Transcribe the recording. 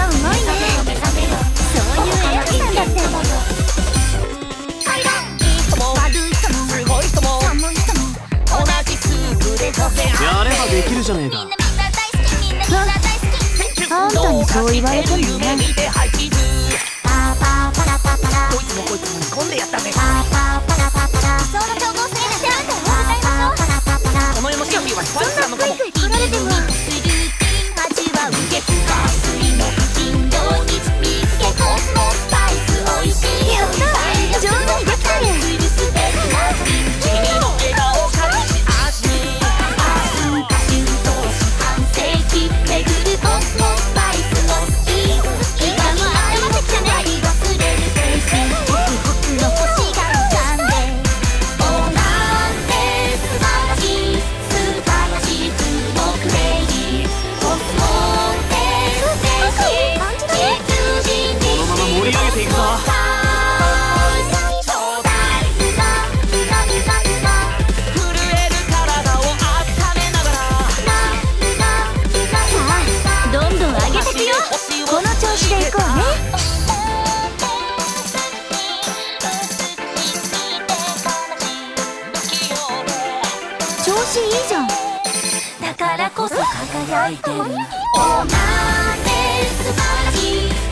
うまいね。そういうエアなんだって。 やればできるじゃねえか。 あんたにそう言われてもね。 こいつもこいつも煮込んでやったぜ。この世のシャフィーはスパイスなのかも。 来られてもやった、上手にできてる。 君の笑顔を感じ足盛り上げていくぞ。 どんどん上げてくよ。この調子でいこうね。調子いいじゃん。 だからこそ輝いてる。おなんて素晴らしい。